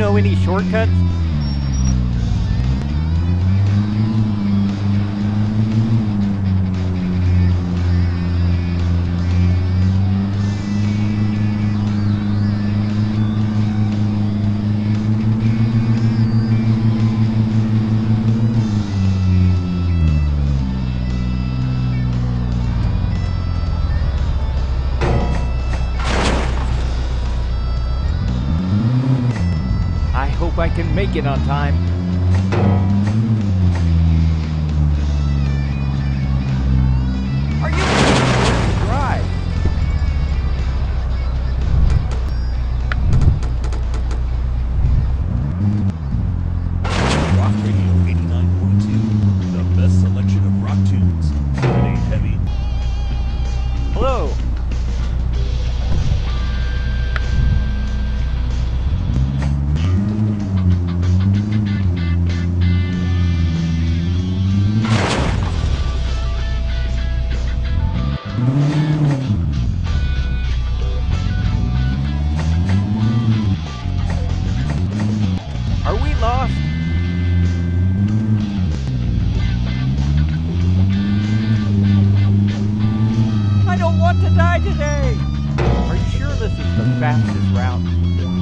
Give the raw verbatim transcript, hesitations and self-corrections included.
know any shortcuts? I hope I can make it on time. Are you drive? Rock Radio eighty-nine point two, the best selection of rock tunes. It ain't heavy. Hello. Are we lost? I don't want to die today! Are you sure this is the fastest route?